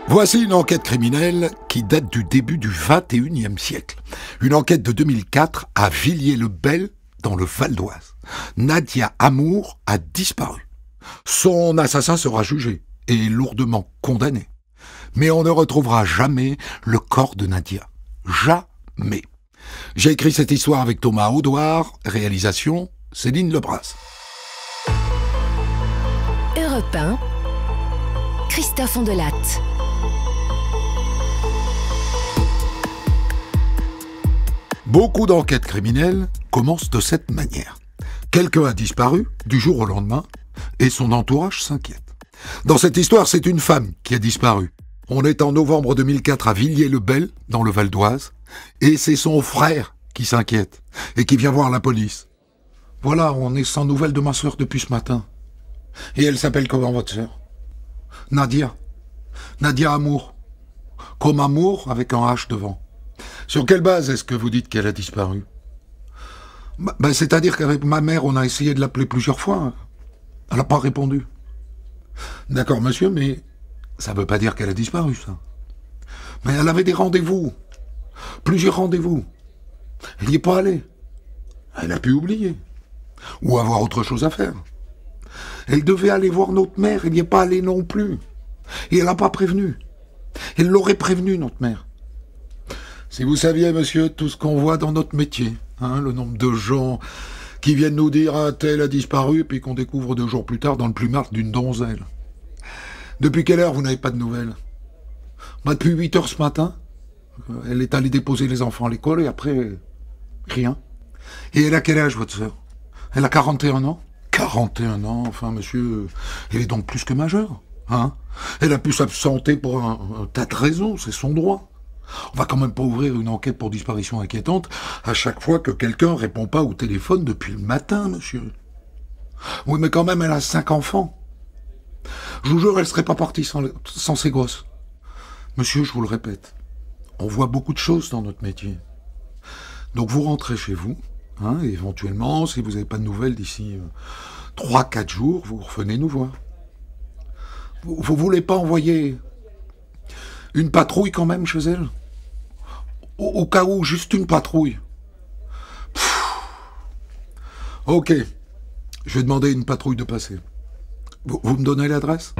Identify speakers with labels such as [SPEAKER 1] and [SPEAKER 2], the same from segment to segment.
[SPEAKER 1] Voici une enquête criminelle qui date du début du XXIe siècle. Une enquête de 2004 à Villiers-le-Bel, dans le Val d'Oise. Nadia Amour a disparu. Son assassin sera jugé et lourdement condamné. Mais on ne retrouvera jamais le corps de Nadia. Jamais. J'ai écrit cette histoire avec Thomas Audouard, réalisation Céline Lebras.
[SPEAKER 2] Europe 1, Christophe Ondelatte.
[SPEAKER 1] Beaucoup d'enquêtes criminelles commencent de cette manière. Quelqu'un a disparu du jour au lendemain et son entourage s'inquiète. Dans cette histoire, c'est une femme qui a disparu. On est en novembre 2004 à Villiers-le-Bel, dans le Val d'Oise, et c'est son frère qui s'inquiète et qui vient voir la police. Voilà, on est sans nouvelles de ma sœur depuis ce matin. Et elle s'appelle comment, votre sœur? Nadia. Nadia Amour. Comme amour avec un H devant. Sur quelle base est-ce que vous dites qu'elle a disparu? C'est-à-dire qu'avec ma mère, on a essayé de l'appeler plusieurs fois. Elle n'a pas répondu. D'accord, monsieur, mais ça ne veut pas dire qu'elle a disparu, ça. Mais elle avait des rendez-vous. Plusieurs rendez-vous. Elle n'y est pas allée. Elle a pu oublier. Ou avoir autre chose à faire. Elle devait aller voir notre mère, elle n'y est pas allée non plus. Et elle n'a pas prévenu. Elle l'aurait prévenu, notre mère. Si vous saviez, monsieur, tout ce qu'on voit dans notre métier, le nombre de gens qui viennent nous dire « un tel a disparu » puis qu'on découvre 2 jours plus tard dans le plumard d'une donzelle. Depuis quelle heure vous n'avez pas de nouvelles? Depuis 8 heures ce matin. Elle est allée déposer les enfants à l'école et après, rien. Et elle a quel âge, votre sœur? Elle a 41 ans? 41 ans, enfin, monsieur, elle est donc plus que majeure, Elle a pu s'absenter pour un tas de raisons, c'est son droit. On va quand même pas ouvrir une enquête pour disparition inquiétante à chaque fois que quelqu'un répond pas au téléphone depuis le matin, monsieur. Oui, mais quand même, elle a 5 enfants. Je vous jure, elle serait pas partie sans ses gosses. Monsieur, je vous le répète, on voit beaucoup de choses dans notre métier. Donc vous rentrez chez vous, et éventuellement, si vous n'avez pas de nouvelles d'ici 3-4 jours, vous revenez nous voir. Vous voulez pas envoyer une patrouille quand même chez elle? Au cas où, juste une patrouille. Ok, je vais demander une patrouille de passer. Vous me donnez l'adresse?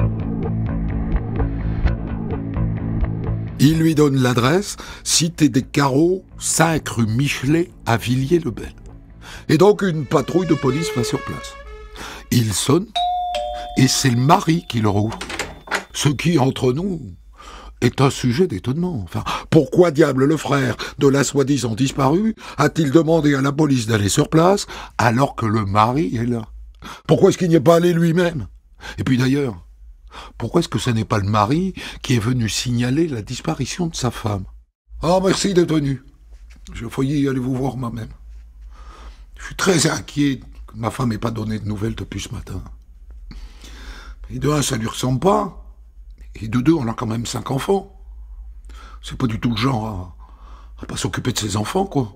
[SPEAKER 1] Il lui donne l'adresse, cité des Carreaux, 5 rue Michelet, à Villiers-le-Bel. Et donc une patrouille de police va sur place. Il sonne, et c'est le mari qui leur ouvre. Ce qui, entre nous, est un sujet d'étonnement. Enfin, pourquoi diable le frère de la soi-disant disparue a-t-il demandé à la police d'aller sur place alors que le mari est là? Pourquoi est-ce qu'il n'y est pas allé lui-même? Et puis d'ailleurs, pourquoi est-ce que ce n'est pas le mari qui est venu signaler la disparition de sa femme? Oh, merci d'être venu. Je failli aller vous voir moi-même. Je suis très inquiet que ma femme n'ait pas donné de nouvelles depuis ce matin. Et de un, ça lui ressemble pas. Et de 2, on a quand même 5 enfants. C'est pas du tout le genre à pas s'occuper de ses enfants, quoi.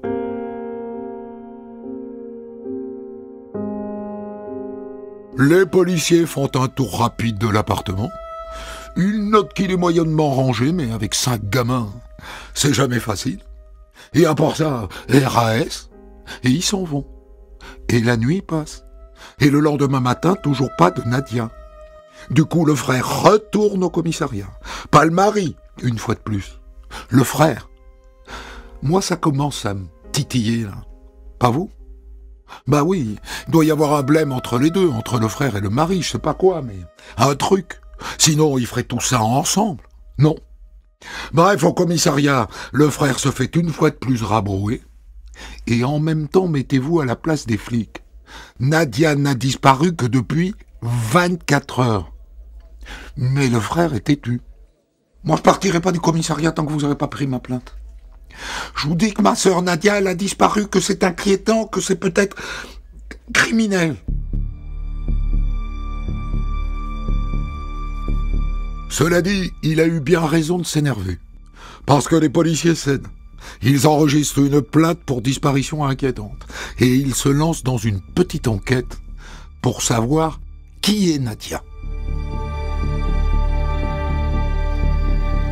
[SPEAKER 1] Les policiers font un tour rapide de l'appartement. Ils notent qu'il est moyennement rangé, mais avec 5 gamins, c'est jamais facile. Et à part ça, RAS, et ils s'en vont. Et la nuit passe. Et le lendemain matin, toujours pas de Nadia. Du coup, le frère retourne au commissariat. Pas le mari, une fois de plus. Le frère. Moi, ça commence à me titiller, là. Pas vous? Bah oui, il doit y avoir un blême entre les deux, entre le frère et le mari, je sais pas quoi, mais un truc. Sinon, ils feraient tout ça ensemble. Non. Bref, au commissariat, le frère se fait une fois de plus rabrouer. Et en même temps, mettez-vous à la place des flics. Nadia n'a disparu que depuis 24 heures. Mais le frère est têtu. Moi, je partirai pas du commissariat tant que vous n'aurez pas pris ma plainte. Je vous dis que ma sœur Nadia, elle a disparu, que c'est inquiétant, que c'est peut-être criminel. Cela dit, il a eu bien raison de s'énerver. Parce que les policiers cèdent. Ils enregistrent une plainte pour disparition inquiétante. Et ils se lancent dans une petite enquête pour savoir qui est Nadia.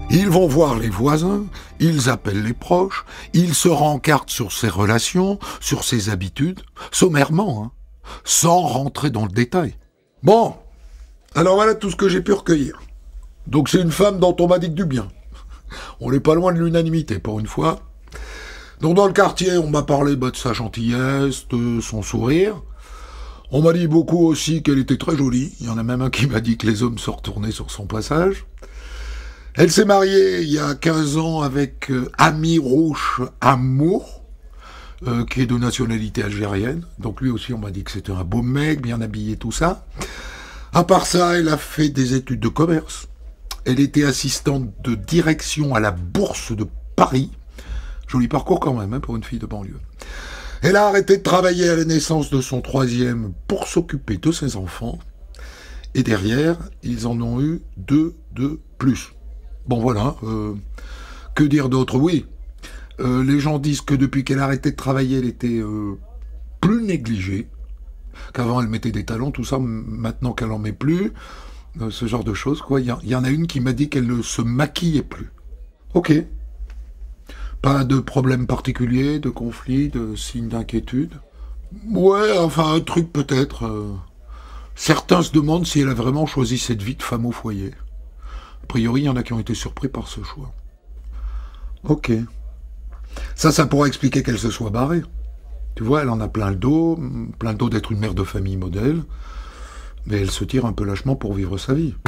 [SPEAKER 1] Ils vont voir les voisins, ils appellent les proches, ils se rencartent sur ses relations, sur ses habitudes, sommairement, hein, sans rentrer dans le détail. Bon, alors voilà tout ce que j'ai pu recueillir. Donc c'est une femme dont on m'a dit que du bien. On n'est pas loin de l'unanimité pour une fois. Donc dans le quartier, on m'a parlé de sa gentillesse, de son sourire. On m'a dit beaucoup aussi qu'elle était très jolie. Il y en a même un qui m'a dit que les hommes se retournaient sur son passage. Elle s'est mariée il y a 15 ans avec Amirouche Amour, qui est de nationalité algérienne. Donc lui aussi, on m'a dit que c'était un beau mec, bien habillé, tout ça. À part ça, elle a fait des études de commerce. Elle était assistante de direction à la Bourse de Paris. Joli parcours quand même, hein, pour une fille de banlieue. Elle a arrêté de travailler à la naissance de son troisième pour s'occuper de ses enfants. Et derrière, ils en ont eu 2 de plus. Bon voilà, que dire d'autre? Oui, les gens disent que depuis qu'elle a arrêté de travailler, elle était plus négligée. Qu'avant elle mettait des talons, tout ça, maintenant qu'elle en met plus. Ce genre de choses, quoi. Il y en a une qui m'a dit qu'elle ne se maquillait plus. Ok. Pas de problème particulier, de conflit, de signe d'inquiétude. Ouais, enfin, un truc peut-être. Certains se demandent si elle a vraiment choisi cette vie de femme au foyer. A priori, il y en a qui ont été surpris par ce choix. Ok. Ça pourrait expliquer qu'elle se soit barrée. Tu vois, elle en a plein le dos d'être une mère de famille modèle. Mais elle se tire un peu lâchement pour vivre sa vie.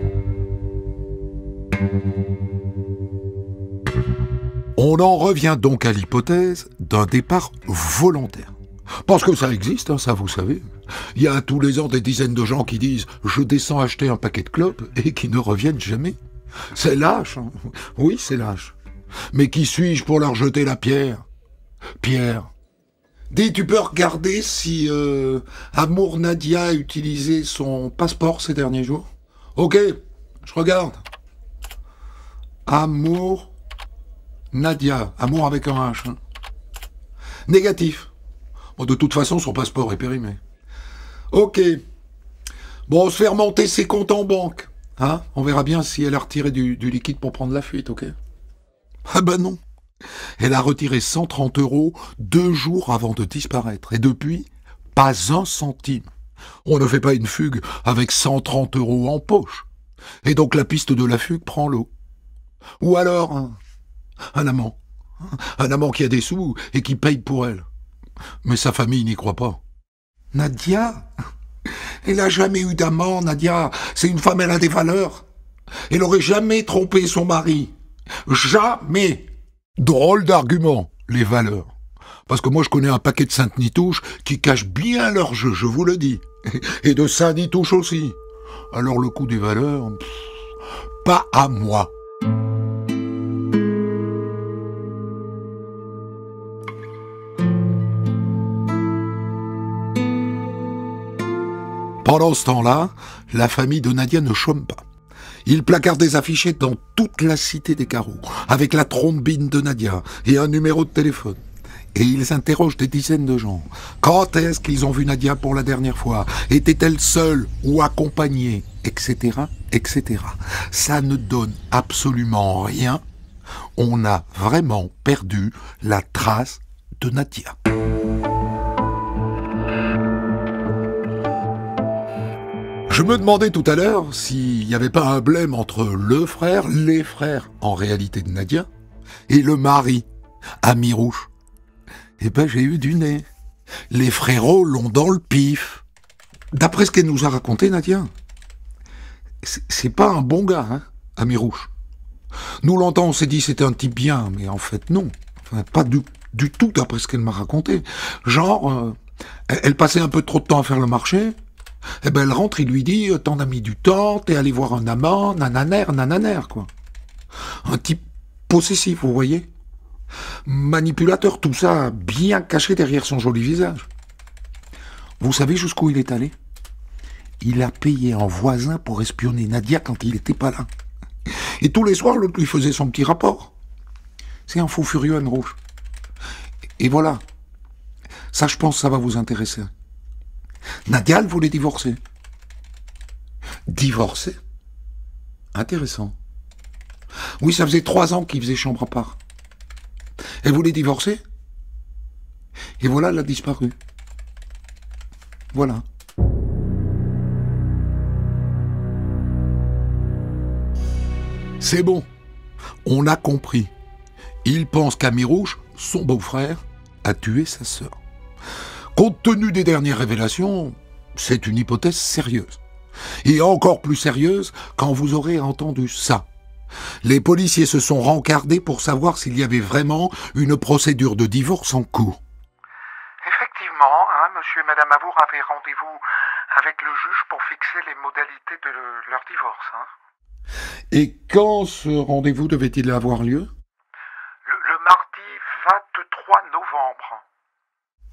[SPEAKER 1] On en revient donc à l'hypothèse d'un départ volontaire. Parce que ça existe, hein, ça vous savez. Il y a tous les ans des dizaines de gens qui disent « je descends acheter un paquet de clopes » et qui ne reviennent jamais. C'est lâche, hein. Oui, c'est lâche. Mais qui suis-je pour leur jeter la pierre? Pierre. Dis, tu peux regarder si Amour Nadia a utilisé son passeport ces derniers jours? Ok, je regarde. Amour Nadia, amour avec un H. Hein. Négatif. Bon, de toute façon, son passeport est périmé. Ok. Bon, on se fait remonter ses comptes en banque. Hein? On verra bien si elle a retiré du liquide pour prendre la fuite, ok? Ah bah non. Elle a retiré 130 € 2 jours avant de disparaître. Et depuis, pas un centime. On ne fait pas une fugue avec 130 € en poche. Et donc la piste de la fugue prend l'eau. Ou alors, un amant. Un amant qui a des sous et qui paye pour elle. Mais sa famille n'y croit pas. Nadia? Elle n'a jamais eu d'amant, Nadia. C'est une femme, elle a des valeurs. Elle n'aurait jamais trompé son mari. Jamais. Drôle d'argument, les valeurs. Parce que moi je connais un paquet de Sainte-Nitouche qui cachent bien leur jeu, je vous le dis. Et de Saint-Nitouche aussi. Alors le coup des valeurs, pas à moi. Pendant ce temps-là, la famille de Nadia ne chôme pas. Ils placardent des affichettes dans toute la cité des carreaux, avec la trombine de Nadia et un numéro de téléphone. Et ils interrogent des dizaines de gens. Quand est-ce qu'ils ont vu Nadia pour la dernière fois? Était-elle seule ou accompagnée? Etc., etc. Ça ne donne absolument rien. On a vraiment perdu la trace de Nadia. Je me demandais tout à l'heure s'il n'y avait pas un blême entre le frère, les frères en réalité de Nadia, et le mari, Amirouche. Eh ben j'ai eu du nez. Les frérots l'ont dans le pif. D'après ce qu'elle nous a raconté, Nadia, c'est pas un bon gars, hein, Amirouche. Nous longtemps on s'est dit c'était un type bien, mais en fait non. Enfin, pas du tout d'après ce qu'elle m'a raconté. Genre, elle passait un peu trop de temps à faire le marché. Eh ben elle rentre, il lui dit « T'en as mis du temps, t'es allé voir un amant, nananer, quoi. » Un type possessif, vous voyez? Manipulateur, tout ça bien caché derrière son joli visage. Vous savez jusqu'où il est allé? Il a payé un voisin pour espionner Nadia quand il n'était pas là. Et tous les soirs, l'autre lui faisait son petit rapport. C'est un fou furieux, Anne Rouge. Et voilà. Ça, je pense, ça va vous intéresser. Nadia, elle voulait divorcer. Divorcer? Intéressant. Oui, ça faisait 3 ans qu'il faisait chambre à part. Elle voulait divorcer. Et voilà, elle a disparu. Voilà. C'est bon. On a compris. Il pense qu'Amirouche, son beau-frère, a tué sa sœur. Compte tenu des dernières révélations, c'est une hypothèse sérieuse. Et encore plus sérieuse quand vous aurez entendu ça. Les policiers se sont rencardés pour savoir s'il y avait vraiment une procédure de divorce en cours.
[SPEAKER 3] Effectivement, monsieur et madame Avour avaient rendez-vous avec le juge pour fixer les modalités de leur divorce.
[SPEAKER 1] Et quand ce rendez-vous devait-il avoir lieu ?
[SPEAKER 3] Le mardi 23 novembre.
[SPEAKER 1] Sacrebleu !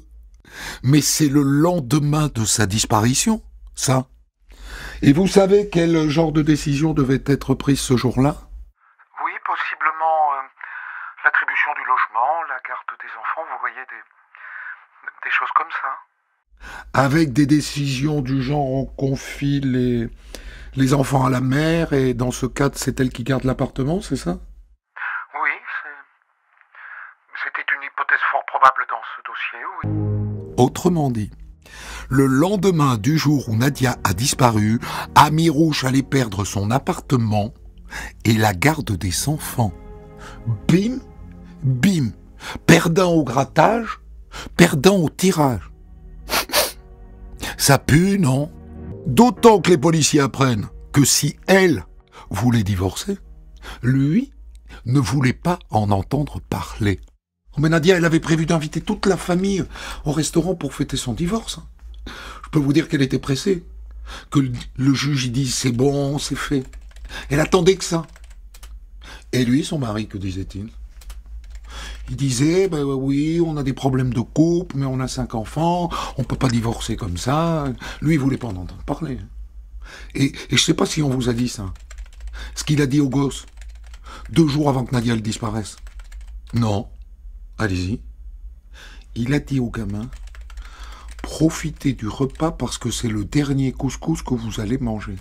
[SPEAKER 1] Mais c'est le lendemain de sa disparition, ça. Et vous savez quel genre de décision devait être prise ce jour-là ?
[SPEAKER 3] Oui, possiblement l'attribution du logement, la garde des enfants, vous voyez, des choses comme ça.
[SPEAKER 1] Avec des décisions du genre on confie les enfants à la mère et dans ce cas c'est elle qui garde l'appartement, c'est ça ?
[SPEAKER 3] Oui, c'était une hypothèse fort probable dans ce dossier, oui.
[SPEAKER 1] Autrement dit, le lendemain du jour où Nadia a disparu, Amirouche allait perdre son appartement et la garde des enfants. Bim, bim, perdant au grattage, perdant au tirage. Ça pue, non ? D'autant que les policiers apprennent que si elle voulait divorcer, lui ne voulait pas en entendre parler. Mais Nadia, elle avait prévu d'inviter toute la famille au restaurant pour fêter son divorce. Je peux vous dire qu'elle était pressée. Que le juge il dise c'est bon, c'est fait. Elle attendait que ça. Et lui, son mari, que disait-il ? Il disait, oui, on a des problèmes de couple, mais on a 5 enfants, on peut pas divorcer comme ça. Lui, il voulait pas en entendre parler. Et je sais pas si on vous a dit ça. Ce qu'il a dit au gosse, 2 jours avant que Nadia elle disparaisse. Non. Allez-y. Il a dit au gamin, profitez du repas parce que c'est le dernier couscous que vous allez manger.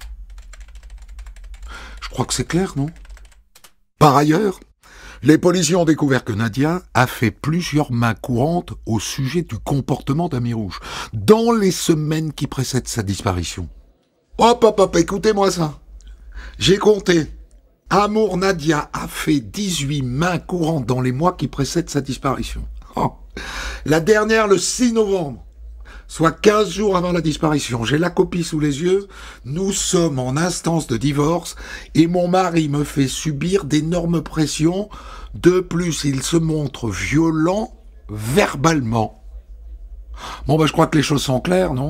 [SPEAKER 1] Je crois que c'est clair, non ? Par ailleurs, les policiers ont découvert que Nadia a fait plusieurs mains courantes au sujet du comportement d'Amirouche dans les semaines qui précèdent sa disparition. Hop, écoutez-moi ça. J'ai compté. Amour Nadia a fait 18 mains courantes dans les mois qui précèdent sa disparition. Oh. La dernière le 6 novembre, soit 15 jours avant la disparition. J'ai la copie sous les yeux. Nous sommes en instance de divorce et mon mari me fait subir d'énormes pressions. De plus, il se montre violent verbalement. Bon, je crois que les choses sont claires, non ?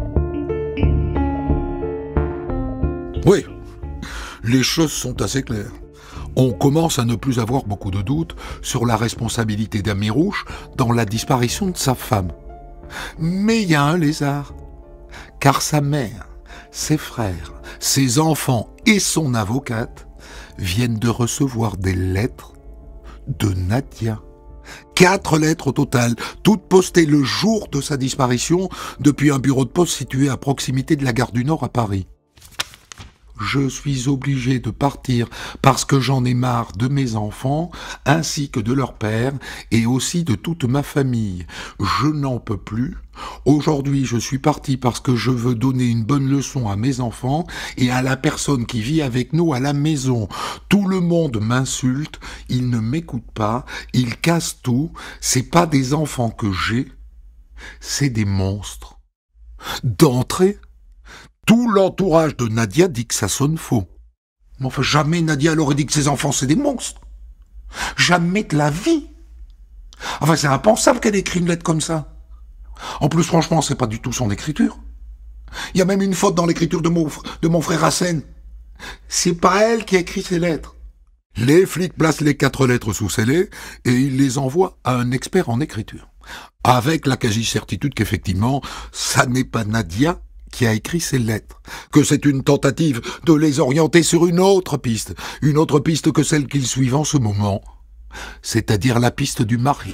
[SPEAKER 1] Oui. Les choses sont assez claires. On commence à ne plus avoir beaucoup de doutes sur la responsabilité d'Amirouche dans la disparition de sa femme. Mais il y a un lézard. Car sa mère, ses frères, ses enfants et son avocate viennent de recevoir des lettres de Nadia. 4 lettres au total, toutes postées le jour de sa disparition depuis un bureau de poste situé à proximité de la gare du Nord à Paris. Je suis obligé de partir parce que j'en ai marre de mes enfants, ainsi que de leur père, et aussi de toute ma famille. Je n'en peux plus. Aujourd'hui, je suis parti parce que je veux donner une bonne leçon à mes enfants et à la personne qui vit avec nous à la maison. Tout le monde m'insulte, ils ne m'écoutent pas, ils cassent tout. C'est pas des enfants que j'ai, c'est des monstres. D'entrée, tout l'entourage de Nadia dit que ça sonne faux. Mais enfin, jamais Nadia aurait dit que ses enfants c'est des monstres. Jamais de la vie. Enfin, c'est impensable qu'elle écrit une lettre comme ça. En plus, franchement, c'est pas du tout son écriture. Il y a même une faute dans l'écriture de mon frère Hassen. C'est pas elle qui a écrit ces lettres. Les flics placent les 4 lettres sous scellé et ils les envoient à un expert en écriture. Avec la quasi-certitude qu'effectivement, ça n'est pas Nadia qui a écrit ces lettres, que c'est une tentative de les orienter sur une autre piste que celle qu'ils suivent en ce moment, c'est-à-dire la piste du mari.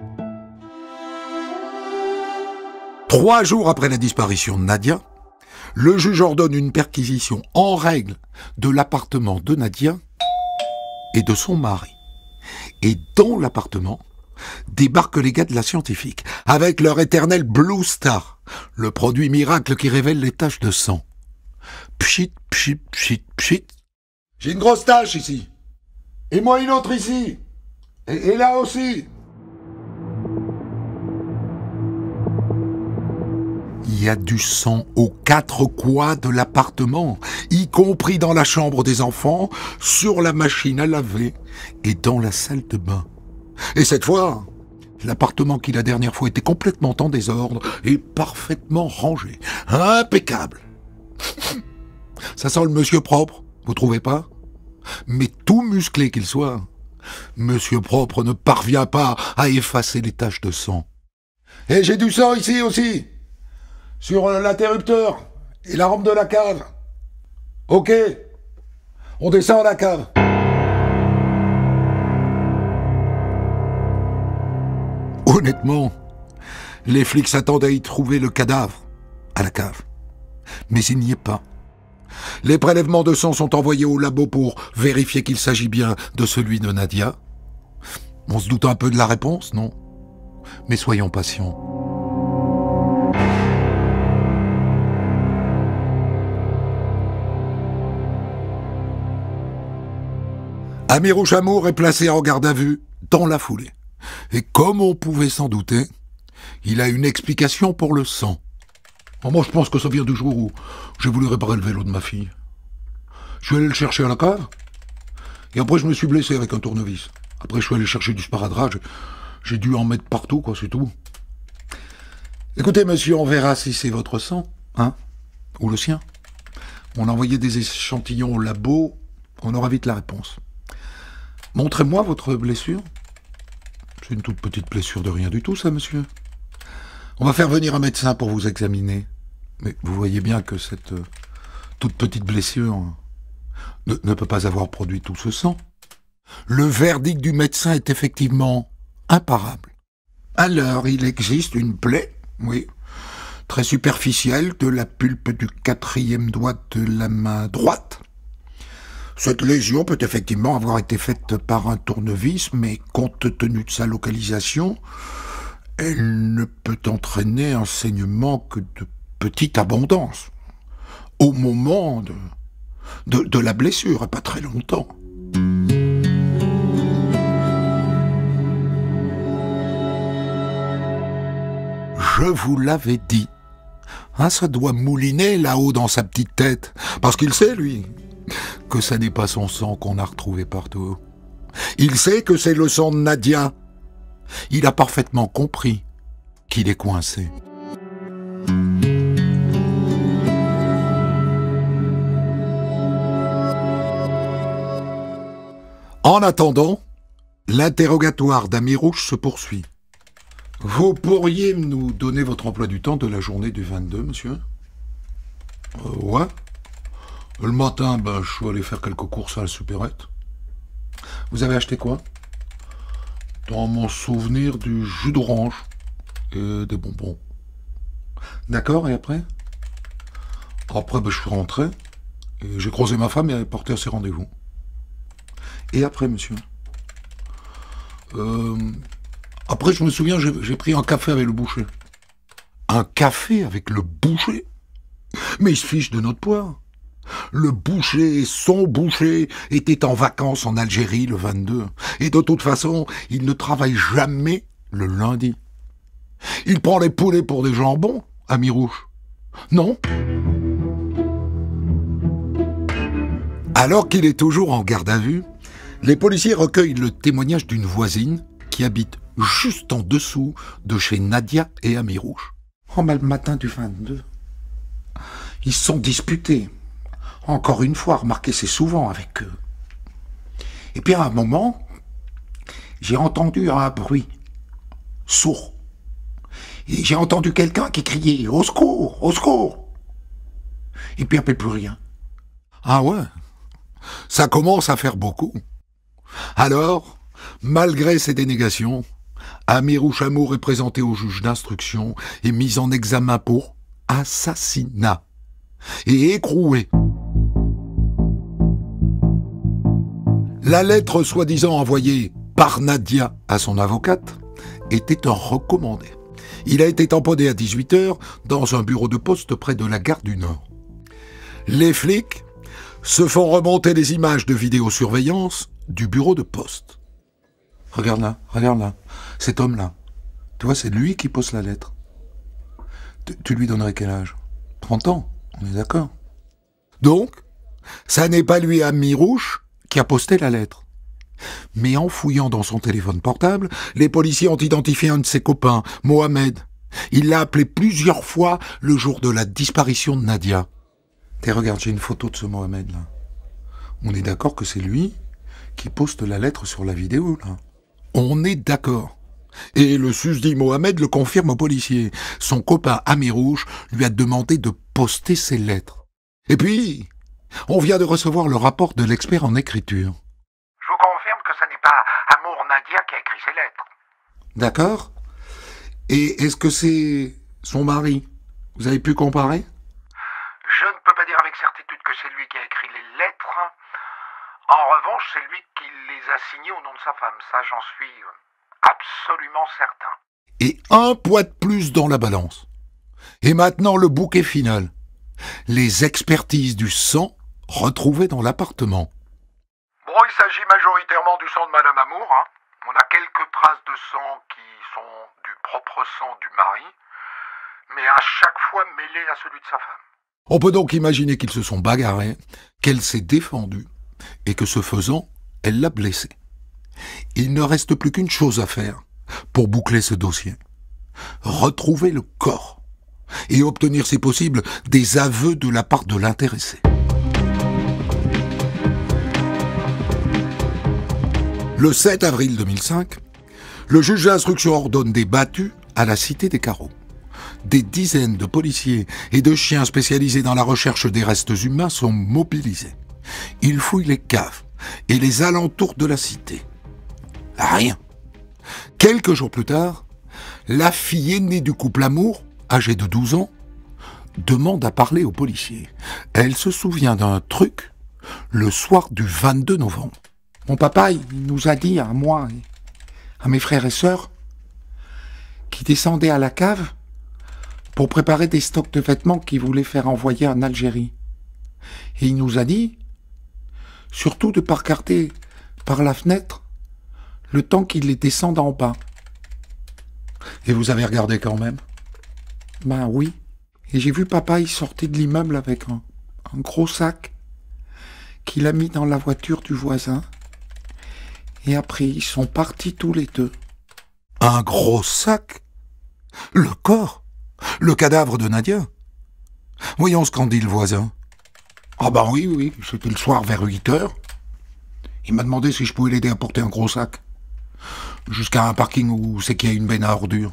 [SPEAKER 1] « 3 jours après la disparition de Nadia, Le juge ordonne une perquisition en règle de l'appartement de Nadia et de son mari. Et dans l'appartement débarquent les gars de la scientifique avec leur éternel Blue Star, le produit miracle qui révèle les taches de sang. Pchit, pchit, pchit, pchit. J'ai une grosse tache ici. Et moi une autre ici. Et là aussi. Il y a du sang aux quatre coins de l'appartement, y compris dans la chambre des enfants, sur la machine à laver et dans la salle de bain. Et cette fois, l'appartement qui la dernière fois était complètement en désordre est parfaitement rangé. Impeccable. Ça sent le monsieur propre, vous trouvez pas? Mais tout musclé qu'il soit, monsieur propre ne parvient pas à effacer les taches de sang. Et j'ai du sang ici aussi, sur l'interrupteur et la rampe de la cave. Ok, on descend à la cave. Honnêtement, les flics s'attendaient à y trouver le cadavre à la cave. Mais il n'y est pas. Les prélèvements de sang sont envoyés au labo pour vérifier qu'il s'agit bien de celui de Nadia. On se doute un peu de la réponse, non? Mais soyons patients. Amirouche Amour est placé en garde à vue dans la foulée. Et comme on pouvait s'en douter, il a une explication pour le sang. Moi, je pense que ça vient du jour où j'ai voulu réparer le vélo de ma fille. Je suis allé le chercher à la cave, et après je me suis blessé avec un tournevis. Après je suis allé chercher du sparadrap, j'ai dû en mettre partout, quoi, c'est tout. Écoutez, monsieur, on verra si c'est votre sang, hein, ou le sien. On a envoyé des échantillons au labo, on aura vite la réponse. Montrez-moi votre blessure. C'est une toute petite blessure de rien du tout, ça, monsieur. On va faire venir un médecin pour vous examiner. Mais vous voyez bien que cette toute petite blessure ne peut pas avoir produit tout ce sang. Le verdict du médecin est effectivement imparable. Alors, il existe une plaie, oui, très superficielle de la pulpe du 4e doigt de la main droite. Cette lésion peut effectivement avoir été faite par un tournevis, mais compte tenu de sa localisation, elle ne peut entraîner un saignement que de petite abondance, au moment de la blessure, et pas très longtemps. Je vous l'avais dit, hein, ça doit mouliner là-haut dans sa petite tête, parce qu'il sait, lui, que ça n'est pas son sang qu'on a retrouvé partout. Il sait que c'est le sang de Nadia. Il a parfaitement compris qu'il est coincé. En attendant, l'interrogatoire d'Amirouche se poursuit. Vous pourriez nous donner votre emploi du temps de la journée du 22, monsieur? Ouais. Le matin, je suis allé faire quelques courses à la supérette. Vous avez acheté quoi? Dans mon souvenir, du jus d'orange et des bonbons. D'accord, et après? Après, je suis rentré et j'ai croisé ma femme et elle est portée à ses rendez-vous. Et après, monsieur? Après, je me souviens, j'ai pris un café avec le boucher. Un café avec le boucher? Mais il se fiche de notre poire. Le boucher, son boucher, était en vacances en Algérie le 22. Et de toute façon, il ne travaille jamais le lundi. Il prend les poulets pour des jambons, Amirouche. Non? Alors qu'il est toujours en garde à vue, les policiers recueillent le témoignage d'une voisine qui habite juste en dessous de chez Nadia et Amirouche. Oh, le matin du 22, ils se sont disputés. Encore une fois, remarquez, c'est souvent avec eux. Et puis à un moment, j'ai entendu un bruit sourd. Et j'ai entendu quelqu'un qui criait « Au secours! Au secours !» Et puis après plus rien. Ah ouais, ça commence à faire beaucoup. Alors, malgré ces dénégations, Amirouche Amour est présenté au juge d'instruction et mis en examen pour assassinat. et écrouée. La lettre soi-disant envoyée par Nadia à son avocate était un recommandé. Il a été tamponné à 18h dans un bureau de poste près de la gare du Nord. Les flics se font remonter les images de vidéosurveillance du bureau de poste. Regarde là, cet homme-là. Tu vois, c'est lui qui pose la lettre. Tu lui donnerais quel âge? 30 ans, on est d'accord. Donc, ça n'est pas lui, Amirouche, qui a posté la lettre. Mais en fouillant dans son téléphone portable, les policiers ont identifié un de ses copains, Mohamed. Il l'a appelé plusieurs fois le jour de la disparition de Nadia. Et regarde, j'ai une photo de ce Mohamed là. On est d'accord que c'est lui qui poste la lettre sur la vidéo là. On est d'accord. Et le susdit Mohamed le confirme aux policiers. Son copain Amirouche lui a demandé de poster ses lettres. Et puis, on vient de recevoir le rapport de l'expert en écriture.
[SPEAKER 3] Je vous confirme que ce n'est pas Amour Nadia qui a écrit ces lettres.
[SPEAKER 1] D'accord. Et est-ce que c'est son mari? Vous avez pu comparer?
[SPEAKER 3] Je ne peux pas dire avec certitude que c'est lui qui a écrit les lettres. En revanche, c'est lui qui les a signées au nom de sa femme. Ça, j'en suis absolument certain.
[SPEAKER 1] Et un poids de plus dans la balance. Et maintenant le bouquet final. Les expertises du sang retrouvées dans l'appartement.
[SPEAKER 3] Bon, il s'agit majoritairement du sang de Madame Amour. On a quelques traces de sang qui sont du propre sang du mari, mais à chaque fois mêlées à celui de sa femme.
[SPEAKER 1] On peut donc imaginer qu'ils se sont bagarrés, qu'elle s'est défendue, et que ce faisant, elle l'a blessé. Il ne reste plus qu'une chose à faire pour boucler ce dossier. Retrouver le corps et obtenir, si possible, des aveux de la part de l'intéressé. Le 7 avril 2005, le juge d'instruction ordonne des battues à la Cité des Carreaux. Des dizaines de policiers et de chiens spécialisés dans la recherche des restes humains sont mobilisés. Ils fouillent les caves et les alentours de la cité. Rien. Quelques jours plus tard, la fille aînée du couple Amour, âgée de 12 ans, demande à parler aux policiers. Elle se souvient d'un truc le soir du 22 novembre. Mon papa, il nous a dit à moi et à mes frères et sœurs qu'ils descendaient à la cave pour préparer des stocks de vêtements qu'il voulait faire envoyer en Algérie. Et il nous a dit surtout de ne pas regarder par la fenêtre le temps qu'ils les descendent en bas. Et vous avez regardé quand même? Ben oui. Et j'ai vu papa, il sortait de l'immeuble avec un gros sac qu'il a mis dans la voiture du voisin. Et après, ils sont partis tous les deux. Un gros sac? Le corps? Le cadavre de Nadia? Voyons ce qu'en dit le voisin. Ah ben oui, c'était le soir vers 8h. Il m'a demandé si je pouvais l'aider à porter un gros sac. Jusqu'à un parking où c'est qu'il y a une benne à ordures.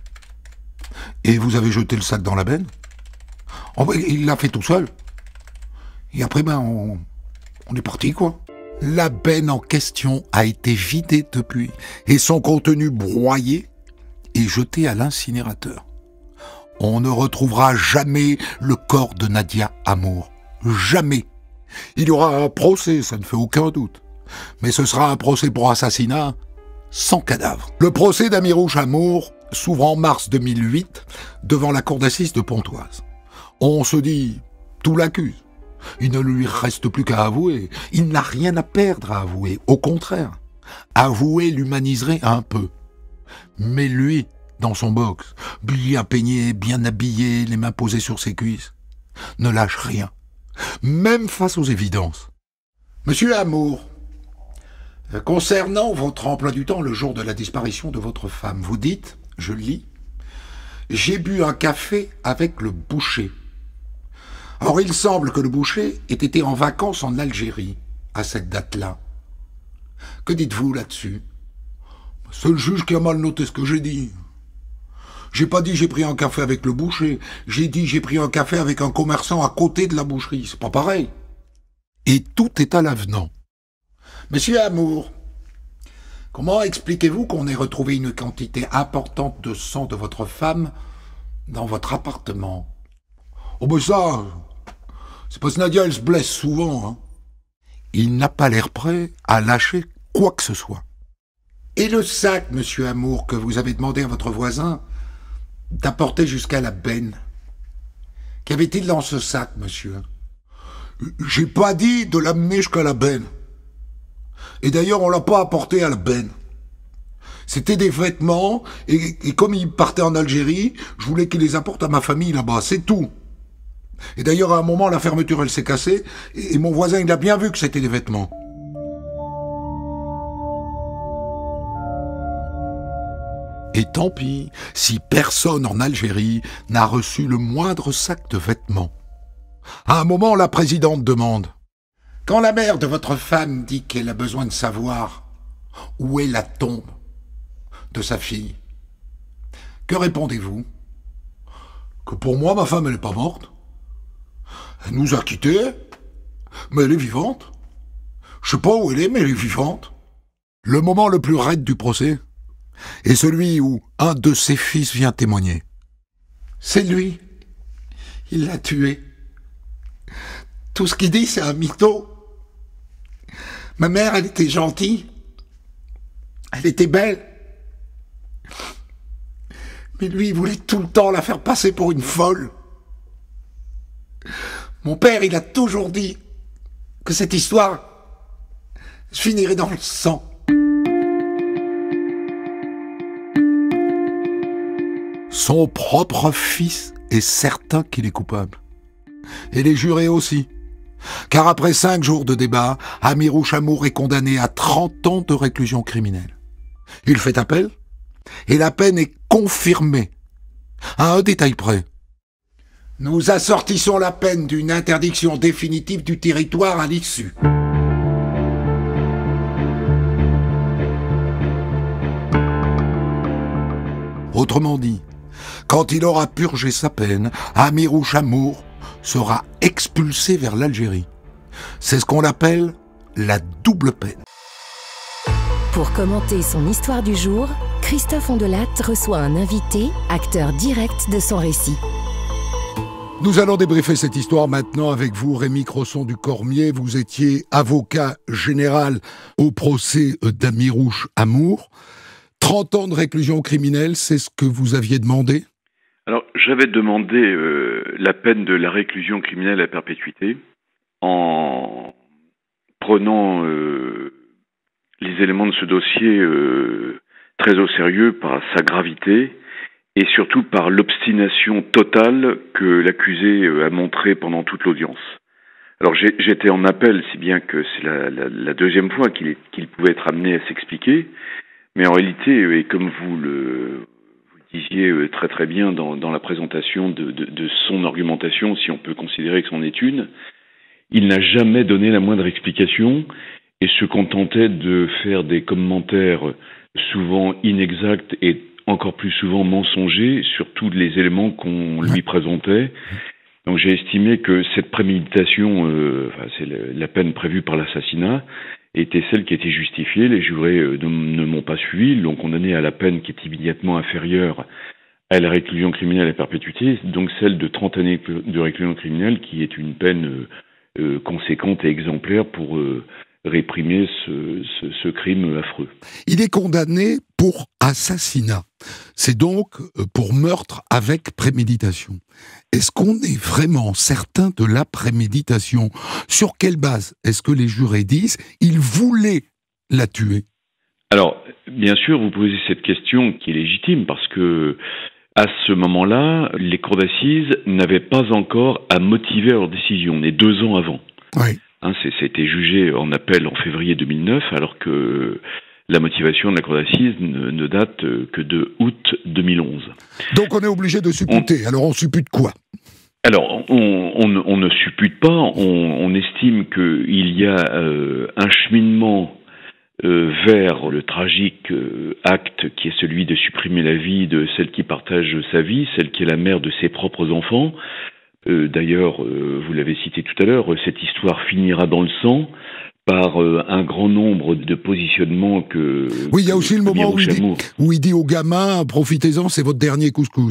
[SPEAKER 1] Et vous avez jeté le sac dans la benne? Oh ben, il l'a fait tout seul. Et après, on est parti, quoi. La benne en question a été vidée depuis, et son contenu broyé et jeté à l'incinérateur. On ne retrouvera jamais le corps de Nadia Amour. Jamais. Il y aura un procès, ça ne fait aucun doute. Mais ce sera un procès pour assassinat sans cadavre. Le procès d'Amirouche Amour s'ouvre en mars 2008 devant la cour d'assises de Pontoise. On se dit, tout l'accuse. Il ne lui reste plus qu'à avouer. Il n'a rien à perdre à avouer. Au contraire, avouer l'humaniserait un peu. Mais lui, dans son box, bien peigné, bien habillé, les mains posées sur ses cuisses, ne lâche rien. Même face aux évidences. Monsieur Amour, concernant votre emploi du temps le jour de la disparition de votre femme, vous dites, je lis, « J'ai bu un café avec le boucher. » Or, il semble que le boucher ait été en vacances en Algérie à cette date-là. Que dites-vous là-dessus? C'est le juge qui a mal noté ce que j'ai dit. J'ai pas dit j'ai pris un café avec le boucher, j'ai dit j'ai pris un café avec un commerçant à côté de la boucherie, c'est pas pareil. Et tout est à l'avenant. Monsieur Amour, comment expliquez-vous qu'on ait retrouvé une quantité importante de sang de votre femme dans votre appartement? Oh ben ça, C'est parce que Nadia, elle se blesse souvent, hein. Il n'a pas l'air prêt à lâcher quoi que ce soit. Et le sac, monsieur Amour, que vous avez demandé à votre voisin d'apporter jusqu'à la benne. Qu'avait-il dans ce sac, monsieur? J'ai pas dit de l'amener jusqu'à la benne. Et d'ailleurs, on l'a pas apporté à la benne. C'était des vêtements, et comme il partait en Algérie, je voulais qu'il les apporte à ma famille là-bas, c'est tout. Et d'ailleurs, à un moment, la fermeture, elle s'est cassée, et mon voisin, il a bien vu que c'était des vêtements. Et tant pis si personne en Algérie n'a reçu le moindre sac de vêtements. À un moment, la présidente demande « Quand la mère de votre femme dit qu'elle a besoin de savoir où est la tombe de sa fille, que répondez-vous ?»« Que pour moi, ma femme, elle n'est pas morte. Elle nous a quittés, mais elle est vivante. Je sais pas où elle est, mais elle est vivante. » Le moment le plus raide du procès est celui où un de ses fils vient témoigner. C'est lui. Il l'a tué. Tout ce qu'il dit, c'est un mytho. Ma mère, elle était gentille. Elle était belle. Mais lui, il voulait tout le temps la faire passer pour une folle. Mon père, il a toujours dit que cette histoire se finirait dans le sang. Son propre fils est certain qu'il est coupable. Et les jurés aussi. Car après 5 jours de débat, Amirou Chamour est condamné à 30 ans de réclusion criminelle. Il fait appel, et la peine est confirmée. À un détail près. Nous assortissons la peine d'une interdiction définitive du territoire à l'issue. Autrement dit, quand il aura purgé sa peine, Amirou Chamour sera expulsé vers l'Algérie. C'est ce qu'on appelle la double peine.
[SPEAKER 2] Pour commenter son histoire du jour, Christophe Ondelat reçoit un invité, acteur direct de son récit.
[SPEAKER 1] Nous allons débriefer cette histoire maintenant avec vous, Rémi Crosson du Cormier. Vous étiez avocat général au procès d'Amirou Chamour. 30 ans de réclusion criminelle, c'est ce que vous aviez demandé?
[SPEAKER 4] Alors, j'avais demandé la peine de la réclusion criminelle à perpétuité en prenant les éléments de ce dossier très au sérieux par sa gravité et surtout par l'obstination totale que l'accusé a montrée pendant toute l'audience. Alors, j'étais en appel, si bien que c'est la deuxième fois qu'il pouvait être amené à s'expliquer, mais en réalité, et comme vous le disiez très très bien dans la présentation de son argumentation, si on peut considérer que c'en est une, il n'a jamais donné la moindre explication et se contentait de faire des commentaires souvent inexacts et encore plus souvent mensongers sur tous les éléments qu'on lui présentait. Donc j'ai estimé que cette préméditation, c'est la peine prévue par l'assassinat, était celle qui était justifiée. Les jurés ne m'ont pas suivi, ils l'ont condamné à la peine qui est immédiatement inférieure à la réclusion criminelle à perpétuité, donc celle de 30 années de réclusion criminelle qui est une peine conséquente et exemplaire pour réprimer ce crime affreux.
[SPEAKER 1] Il est condamné pour assassinat. C'est donc pour meurtre avec préméditation. Est-ce qu'on est vraiment certain de la préméditation? Sur quelle base est-ce que les jurés disent il voulait la tuer?
[SPEAKER 4] Alors, bien sûr, vous posez cette question qui est légitime parce que à ce moment-là, les cours d'assises n'avaient pas encore à motiver leur décision. On est 2 ans avant.
[SPEAKER 1] Oui.
[SPEAKER 4] C'était jugé en appel en février 2009, alors que la motivation de la cour d'assises ne date que de août 2011.
[SPEAKER 1] Donc on est obligé de supputer. Alors on suppute quoi?
[SPEAKER 4] Alors, on ne suppute pas, on estime qu'il y a un cheminement vers le tragique acte qui est celui de supprimer la vie de celle qui partage sa vie, celle qui est la mère de ses propres enfants. D'ailleurs, vous l'avez cité tout à l'heure, cette histoire finira dans le sang par un grand nombre de positionnements que...
[SPEAKER 1] Oui, il y a aussi le moment où il dit aux gamins, profitez-en, c'est votre dernier couscous.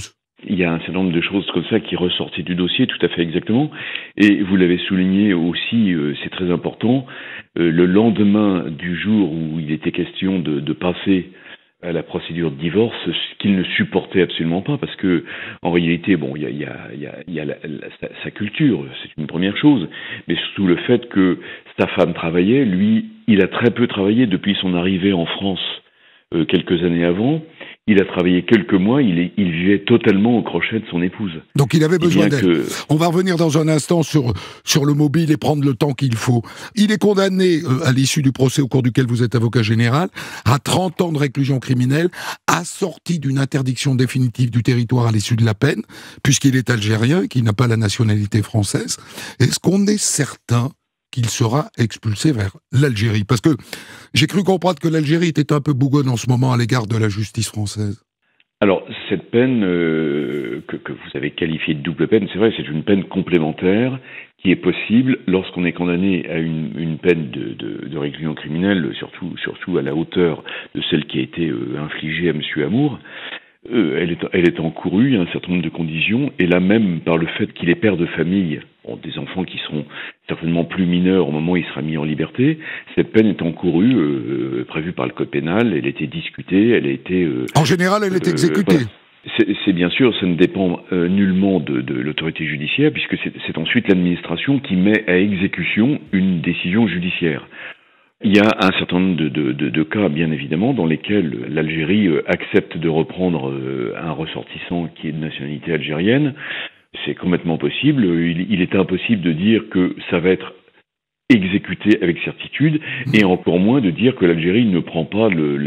[SPEAKER 4] Il y a un certain nombre de choses comme ça qui ressortaient du dossier, tout à fait exactement. Et vous l'avez souligné aussi, c'est très important, le lendemain du jour où il était question de passer à la procédure de divorce, ce qu'il ne supportait absolument pas, parce que en réalité, bon, il y a sa culture, c'est une première chose, mais surtout le fait que sa femme travaillait, lui, il a très peu travaillé depuis son arrivée en France quelques années avant. Il a travaillé quelques mois, il vivait totalement au crochet de son épouse.
[SPEAKER 1] Donc il avait besoin d'elle. On va revenir dans un instant sur le mobile et prendre le temps qu'il faut. Il est condamné, à l'issue du procès au cours duquel vous êtes avocat général, à 30 ans de réclusion criminelle, assorti d'une interdiction définitive du territoire à l'issue de la peine, puisqu'il est algérien et qu'il n'a pas la nationalité française. Est-ce qu'on est certain qu'il sera expulsé vers l'Algérie? Parce que j'ai cru comprendre que l'Algérie était un peu bougonne en ce moment à l'égard de la justice française.
[SPEAKER 4] Alors, cette peine que vous avez qualifiée de double peine, c'est vrai, c'est une peine complémentaire qui est possible lorsqu'on est condamné à une peine de réclusion criminelle, surtout à la hauteur de celle qui a été infligée à M. Amour. Elle est encourue, il y a un certain nombre de conditions, et là même par le fait qu'il est père de famille, des enfants qui seront certainement plus mineurs au moment où il sera mis en liberté, cette peine est encourue, prévue par le code pénal, elle a été discutée, elle a été...
[SPEAKER 1] en général, elle est exécutée.
[SPEAKER 4] Voilà. C'est bien sûr, ça ne dépend nullement de l'autorité judiciaire, puisque c'est ensuite l'administration qui met à exécution une décision judiciaire. Il y a un certain nombre de cas, bien évidemment, dans lesquels l'Algérie accepte de reprendre un ressortissant qui est de nationalité algérienne. C'est complètement possible. Il est impossible de dire que ça va être exécuté avec certitude, et encore moins de dire que l'Algérie ne prend pas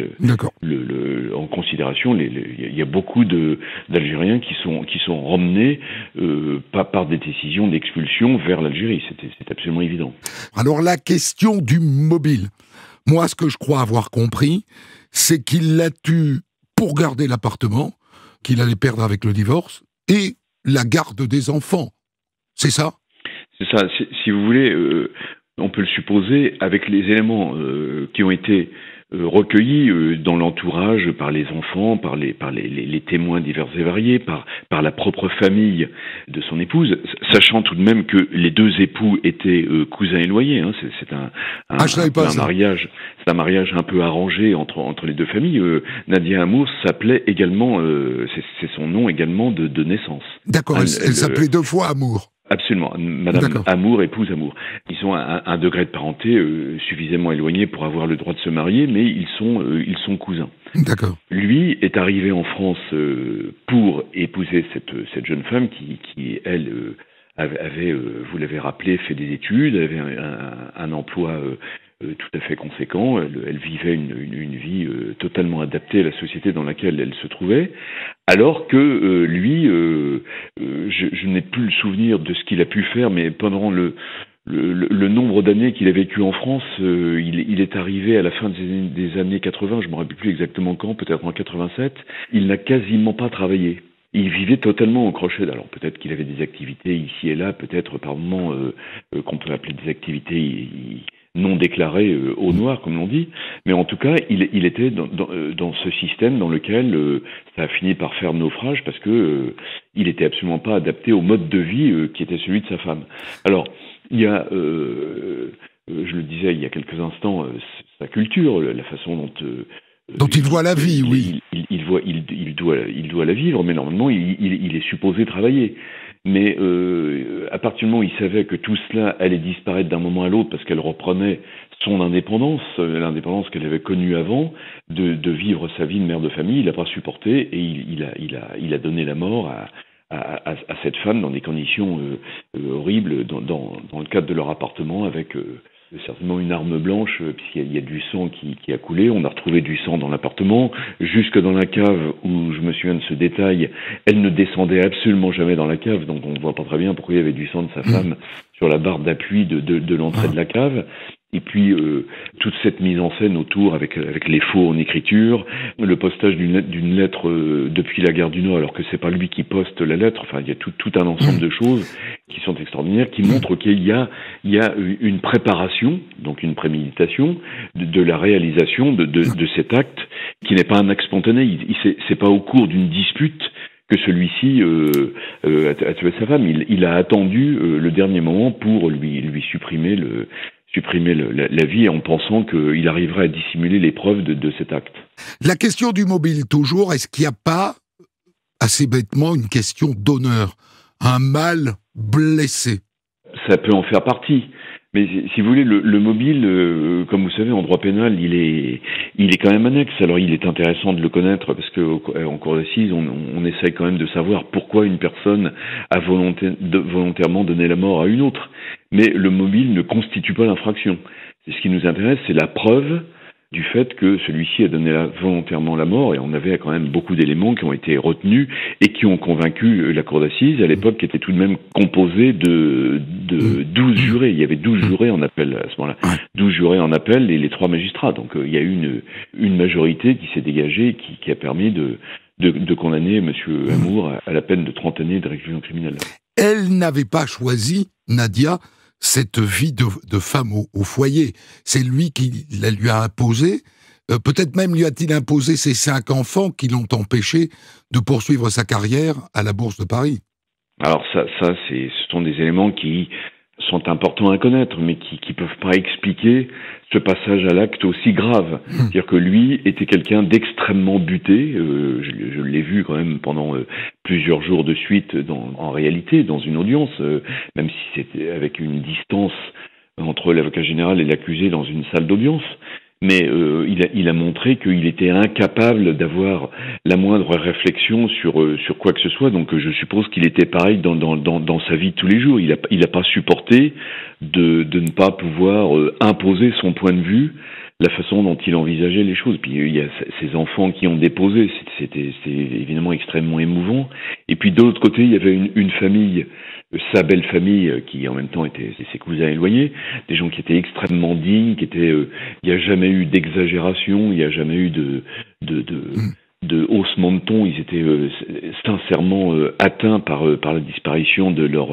[SPEAKER 4] en considération. Il y a beaucoup d'Algériens qui sont ramenés par des décisions d'expulsion vers l'Algérie. C'est absolument évident.
[SPEAKER 1] Alors la question du mobile, moi ce que je crois avoir compris, c'est qu'il l'a tué pour garder l'appartement, qu'il allait perdre avec le divorce, et la garde des enfants. C'est ça ?
[SPEAKER 4] C'est ça. Si vous voulez... on peut le supposer avec les éléments qui ont été recueillis dans l'entourage par les enfants, par les témoins divers et variés, par la propre famille de son épouse, sachant tout de même que les deux époux étaient cousins éloignés. Hein, c'est un mariage un peu arrangé entre les deux familles. Nadia Amour s'appelait également, c'est son nom également de naissance.
[SPEAKER 1] D'accord, elle s'appelait deux fois Amour.
[SPEAKER 4] Absolument. Madame Amour, épouse Amour. Ils ont un degré de parenté suffisamment éloigné pour avoir le droit de se marier, mais ils sont cousins.
[SPEAKER 1] D'accord.
[SPEAKER 4] Lui est arrivé en France pour épouser cette jeune femme qui elle, avait, vous l'avez rappelé, fait des études, avait un emploi tout à fait conséquent. Elle vivait une vie totalement adaptée à la société dans laquelle elle se trouvait, alors que lui, je n'ai plus le souvenir de ce qu'il a pu faire, mais pendant le nombre d'années qu'il a vécu en France, il est arrivé à la fin des années 80, je ne me rappelle plus exactement quand, peut-être en 87, il n'a quasiment pas travaillé. Il vivait totalement au crochet. Alors peut-être qu'il avait des activités ici et là, peut-être par moments qu'on peut appeler des activités non déclarées au noir, comme l'on dit. Mais en tout cas, il était dans ce système dans lequel ça a fini par faire naufrage parce que il était absolument pas adapté au mode de vie qui était celui de sa femme. Alors, il y a, je le disais il y a quelques instants, sa culture, la façon dont
[SPEAKER 1] il voit la vie, oui.
[SPEAKER 4] Il doit la vivre, mais normalement, il est supposé travailler. Mais à partir du moment où il savait que tout cela allait disparaître d'un moment à l'autre parce qu'elle reprenait son indépendance, l'indépendance qu'elle avait connue avant, de vivre sa vie de mère de famille, il n'a pas supporté et il a donné la mort à cette femme dans des conditions horribles dans le cadre de leur appartement avec... certainement une arme blanche, puisqu'il y a du sang qui a coulé. On a retrouvé du sang dans l'appartement, jusque dans la cave où, je me souviens de ce détail, elle ne descendait absolument jamais dans la cave, donc on ne voit pas très bien pourquoi il y avait du sang de sa femme sur la barre d'appui de l'entrée de la cave. Et puis toute cette mise en scène autour avec les faux en écriture, le postage d'une lettre depuis la gare du Nord alors que c'est pas lui qui poste la lettre. Enfin, il y a tout un ensemble de choses qui sont extraordinaires, qui montrent qu'il y a une préparation, donc une préméditation de la réalisation de cet acte qui n'est pas un acte spontané. C'est pas au cours d'une dispute que celui-ci a tué sa femme. Il a attendu le dernier moment pour lui supprimer la vie en pensant qu'il arriverait à dissimuler les preuves de cet acte.
[SPEAKER 1] La question du mobile, toujours, est-ce qu'il n'y a pas, assez bêtement, une question d'honneur? Un mâle blessé?
[SPEAKER 4] Ça peut en faire partie. Mais si vous voulez, le mobile, comme vous savez, en droit pénal, il est quand même annexe. Alors il est intéressant de le connaître parce qu'en cour d'assises, on essaye quand même de savoir pourquoi une personne a volontairement donné la mort à une autre. Mais le mobile ne constitue pas l'infraction. Et ce qui nous intéresse, c'est la preuve du fait que celui-ci a donné volontairement la mort, et on avait quand même beaucoup d'éléments qui ont été retenus et qui ont convaincu la cour d'assises, à l'époque, qui était tout de même composée de 12 jurés. Il y avait 12 jurés en appel à ce moment-là. 12 jurés en appel et les 3 magistrats. Donc il y a eu une majorité qui s'est dégagée, qui a permis de condamner M. Amour à la peine de 30 années de réclusion criminelle.
[SPEAKER 1] Elle n'avait pas choisi, Nadia, cette vie de femme au foyer. C'est lui qui la lui a imposée. Peut-être même lui a-t-il imposé ses 5 enfants qui l'ont empêché de poursuivre sa carrière à la Bourse de Paris.
[SPEAKER 4] Alors ce sont des éléments qui sont importants à connaître, mais qui peuvent pas expliquer ce passage à l'acte aussi grave. C'est-à-dire que lui était quelqu'un d'extrêmement buté. Je l'ai vu quand même pendant plusieurs jours de suite, en réalité, dans une audience, même si c'était avec une distance entre l'avocat général et l'accusé dans une salle d'audience. Mais il a montré qu'il était incapable d'avoir la moindre réflexion sur quoi que ce soit. Donc je suppose qu'il était pareil dans sa vie de tous les jours. Il a pas supporté de ne pas pouvoir imposer son point de vue, la façon dont il envisageait les choses. Puis il y a ses enfants qui ont déposé, c'était évidemment extrêmement émouvant. Et puis de l'autre côté, il y avait une famille, sa belle famille, qui en même temps était ses cousins éloignés, des gens qui étaient extrêmement dignes, il n'y a jamais eu d'exagération, il n'y a jamais eu de haussement de ton. Ils étaient sincèrement atteints par la disparition de leur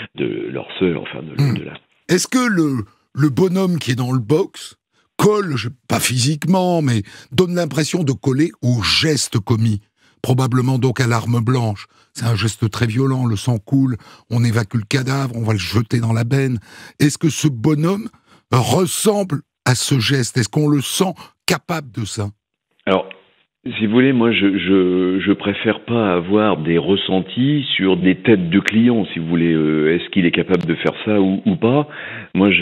[SPEAKER 4] sœur, enfin de la...
[SPEAKER 1] Est-ce que le bonhomme qui est dans le box colle, pas physiquement, mais donne l'impression de coller au geste commis, probablement donc à l'arme blanche? C'est un geste très violent, le sang coule, on évacue le cadavre, on va le jeter dans la benne. Est-ce que ce bonhomme ressemble à ce geste? Est-ce qu'on le sent capable de ça?
[SPEAKER 4] Alors, si vous voulez, moi, je préfère pas avoir des ressentis sur des têtes de clients, si vous voulez. Est-ce qu'il est capable de faire ça ou pas? Moi,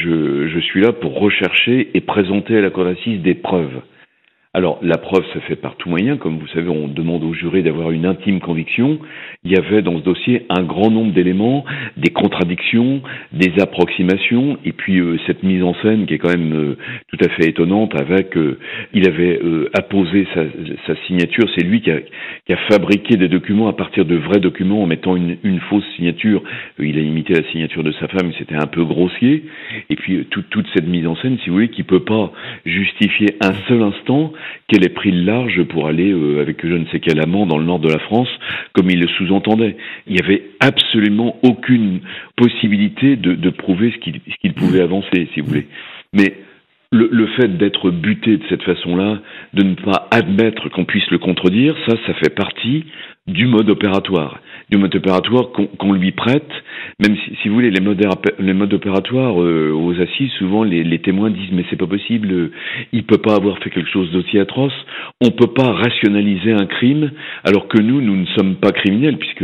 [SPEAKER 4] je suis là pour rechercher et présenter à la cour d'assises des preuves. Alors, la preuve, ça fait par tout moyen. Comme vous savez, on demande aux jurés d'avoir une intime conviction. Il y avait dans ce dossier un grand nombre d'éléments, des contradictions, des approximations, et puis cette mise en scène qui est quand même tout à fait étonnante avec... il avait apposé sa signature. C'est lui qui a fabriqué des documents à partir de vrais documents en mettant une fausse signature. Il a imité la signature de sa femme, c'était un peu grossier. Et puis toute cette mise en scène, si vous voulez, qui peut pas justifier un seul instant qu'elle ait pris le large pour aller avec je ne sais quel amant dans le nord de la France, comme il le sous-entendait. Il n'y avait absolument aucune possibilité de prouver ce qu'il pouvait avancer, si vous voulez. Mais le fait d'être buté de cette façon-là, de ne pas admettre qu'on puisse le contredire, ça fait partie du mode opératoire. Du mode opératoire qu'on lui prête, même si vous voulez, les modes opératoires aux assises, souvent les témoins disent mais c'est pas possible, il peut pas avoir fait quelque chose d'aussi atroce, on peut pas rationaliser un crime, alors que nous ne sommes pas criminels, puisque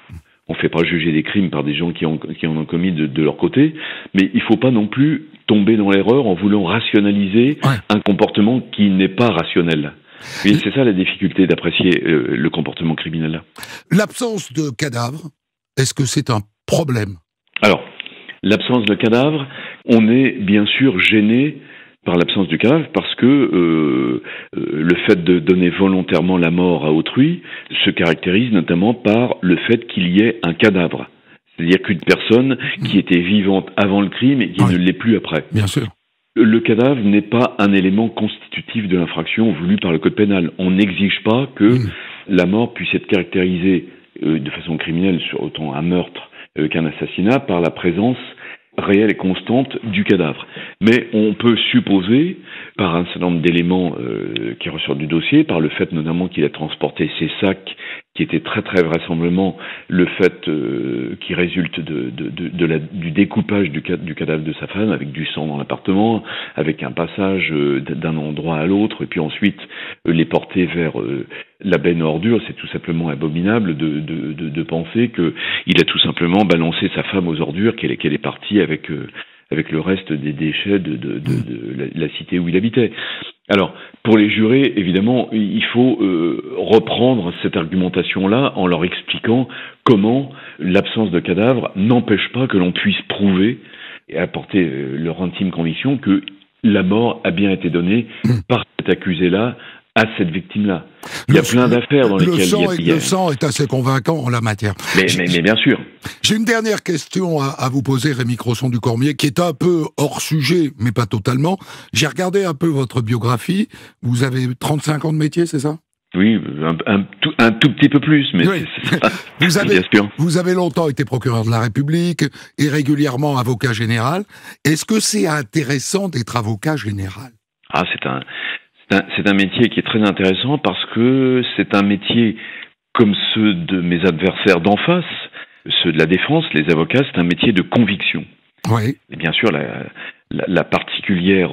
[SPEAKER 4] on fait pas juger des crimes par des gens qui en ont commis de leur côté, mais il faut pas non plus tomber dans l'erreur en voulant rationaliser un comportement qui n'est pas rationnel. Oui, c'est ça la difficulté d'apprécier le comportement criminel.
[SPEAKER 1] L'absence de cadavre, est-ce que c'est un problème?
[SPEAKER 4] Alors, l'absence de cadavre, on est bien sûr gêné par l'absence du cadavre parce que le fait de donner volontairement la mort à autrui se caractérise notamment par le fait qu'il y ait un cadavre. C'est-à-dire qu'une personne qui était vivante avant le crime et qui ne l'est plus après.
[SPEAKER 1] Bien sûr.
[SPEAKER 4] Le cadavre n'est pas un élément constitutif de l'infraction voulue par le code pénal. On n'exige pas que la mort puisse être caractérisée de façon criminelle sur autant un meurtre qu'un assassinat par la présence réelle et constante du cadavre. Mais on peut supposer, par un certain nombre d'éléments qui ressortent du dossier, par le fait notamment qu'il a transporté ses sacs qui était très très vraisemblablement le fait qui résulte du découpage du cadavre de sa femme, avec du sang dans l'appartement, avec un passage d'un endroit à l'autre, et puis ensuite les porter vers la benne à ordures. C'est tout simplement abominable de penser qu'il a tout simplement balancé sa femme aux ordures, qu'elle est partie avec le reste des déchets de la cité où il habitait. Alors, pour les jurés, évidemment, il faut reprendre cette argumentation-là en leur expliquant comment l'absence de cadavre n'empêche pas que l'on puisse prouver et apporter leur intime conviction que la mort a bien été donnée par cet accusé-là à cette victime-là. Il y a plein d'affaires dans lesquelles
[SPEAKER 1] le sang est assez convaincant en la matière.
[SPEAKER 4] Mais bien sûr.
[SPEAKER 1] J'ai une dernière question à vous poser, Rémi Crosson du Cormier, qui est un peu hors sujet, mais pas totalement. J'ai regardé un peu votre biographie. Vous avez 35 ans de métier, c'est ça ?
[SPEAKER 4] Oui, un tout petit peu plus, mais
[SPEAKER 1] oui.
[SPEAKER 4] C'est ça.
[SPEAKER 1] Vous avez longtemps été procureur de la République et régulièrement avocat général. Est-ce que c'est intéressant d'être avocat général ?
[SPEAKER 4] Ah, c'est un métier qui est très intéressant parce que c'est un métier comme ceux de mes adversaires d'en face, ceux de la défense, les avocats, c'est un métier de conviction.
[SPEAKER 1] Oui.
[SPEAKER 4] Et bien sûr, la particulière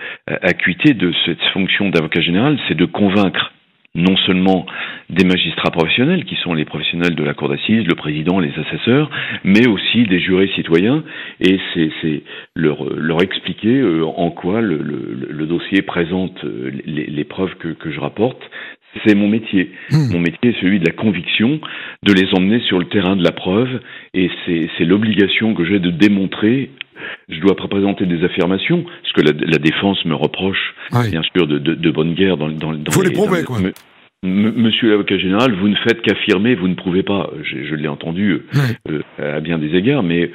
[SPEAKER 4] acuité de cette fonction d'avocat général, c'est de convaincre non seulement des magistrats professionnels, qui sont les professionnels de la cour d'assises, le président, les assesseurs, mais aussi des jurés citoyens, et c'est leur expliquer en quoi le dossier présente les preuves que je rapporte. C'est mon métier. Mon métier est celui de la conviction, de les emmener sur le terrain de la preuve, et c'est l'obligation que j'ai de démontrer. Je dois présenter des affirmations, parce que la défense me reproche, bien sûr, de bonne guerre dans
[SPEAKER 1] faut les prouver, quoi.
[SPEAKER 4] Monsieur l'avocat général, vous ne faites qu'affirmer, vous ne prouvez pas. Je l'ai entendu à bien des égards, mais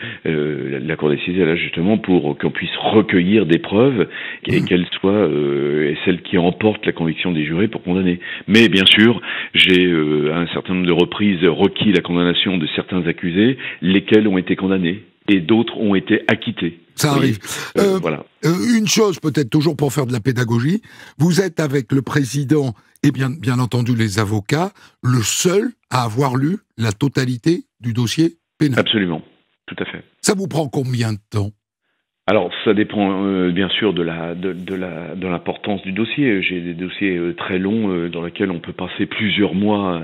[SPEAKER 4] la Cour d'assises est là justement pour qu'on puisse recueillir des preuves et qu'elles soient celles qui emportent la conviction des jurés pour condamner. Mais bien sûr, j'ai à un certain nombre de reprises requis la condamnation de certains accusés, lesquels ont été condamnés et d'autres ont été acquittés.
[SPEAKER 1] Ça arrive.
[SPEAKER 4] Voilà.
[SPEAKER 1] Une chose, peut-être toujours pour faire de la pédagogie, vous êtes avec le président et bien entendu les avocats, le seul à avoir lu la totalité du dossier pénal.
[SPEAKER 4] Absolument, tout à fait.
[SPEAKER 1] Ça vous prend combien de temps ?
[SPEAKER 4] Alors, ça dépend bien sûr de l'importance du dossier. J'ai des dossiers très longs dans lesquels on peut passer plusieurs mois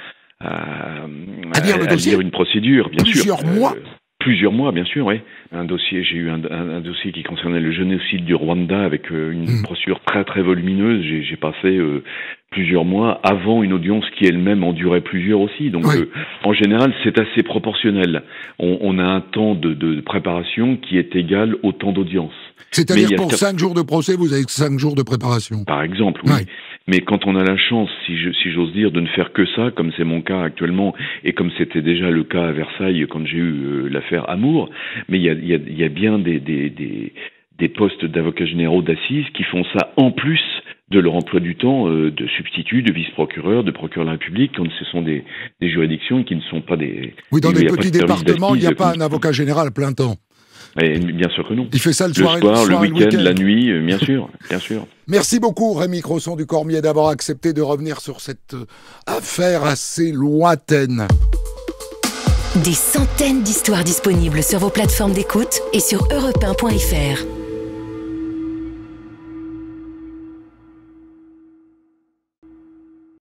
[SPEAKER 4] à lire une procédure, bien sûr.
[SPEAKER 1] Plusieurs mois.
[SPEAKER 4] Plusieurs mois, bien sûr, oui. J'ai eu un dossier qui concernait le génocide du Rwanda avec une procédure très très volumineuse. J'ai passé plusieurs mois avant une audience qui elle-même en durait plusieurs aussi. Donc, en général, c'est assez proportionnel. On a un temps de préparation qui est égal au temps d'audience.
[SPEAKER 1] C'est-à-dire pour 5 jours de procès, vous avez 5 jours de préparation.
[SPEAKER 4] Par exemple, oui. Mais quand on a la chance, si j'ose dire, de ne faire que ça, comme c'est mon cas actuellement, et comme c'était déjà le cas à Versailles quand j'ai eu l'affaire Amour, mais il y a bien des postes d'avocats généraux d'assises qui font ça en plus de leur emploi du temps de substitut, de vice-procureur, de procureur de la République, quand ce sont des juridictions qui ne sont pas des...
[SPEAKER 1] Oui, dans des petits départements, il n'y a pas un avocat général à plein temps.
[SPEAKER 4] Et bien sûr que non.
[SPEAKER 1] Il fait ça le soir,
[SPEAKER 4] le week-end, la nuit, bien sûr, bien sûr.
[SPEAKER 1] Merci beaucoup, Rémi Crosson du Cormier, d'avoir accepté de revenir sur cette affaire assez lointaine.
[SPEAKER 2] Des centaines d'histoires disponibles sur vos plateformes d'écoute et sur europe1.fr.